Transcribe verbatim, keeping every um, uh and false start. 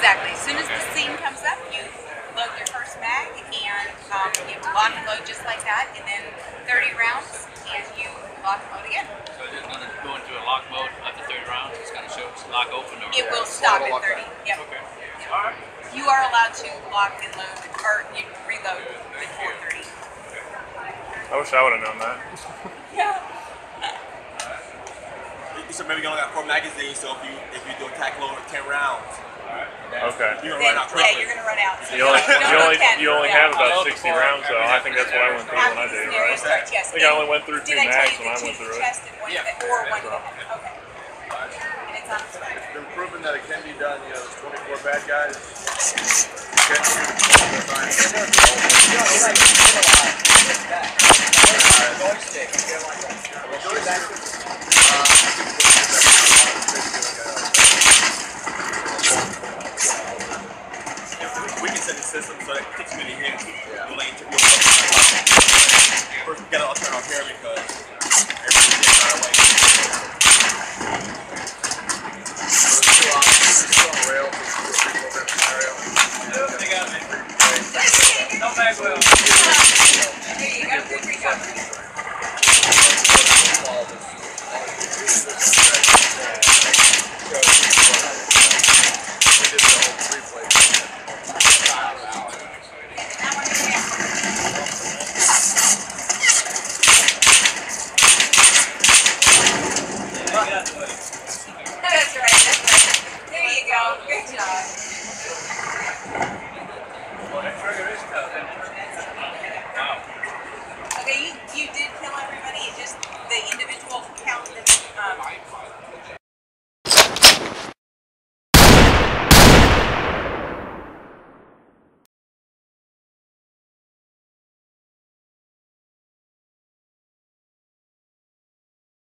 Exactly. As soon as the scene comes up, you load your first mag and um, you lock and load just like that, and then thirty rounds, and you lock and load again. So it's going to go into a lock mode after thirty rounds. It's going to show it's lock open. Or It will stop at thirty. Yep. Okay. Yep. All right. You are allowed to lock and load, or you reload before thirty. I wish I would have known that. Yeah. So maybe you only got four magazines, so if you if you do a tack load of ten rounds, Okay. you're gonna Then, run out yeah, quickly. you're gonna run out. So You only, don't you go only, ten. you only Yeah. have about sixty rounds, though. I think that's what I went through when I After did, the right? scenario starts, yes. I think I only went through two Did I tell mags you when I the went two through it. chest and one Yeah. or one gun? Okay. And it's on the spot. It's been proven that it can be done. You know, there's twenty-four bad guys. We can set the system so that it takes me to hit the lane to be able to first we gotta turn off here because everything's in right away. No bag well. There you go. Good recovery. That's right. That's right. There you go. Good job.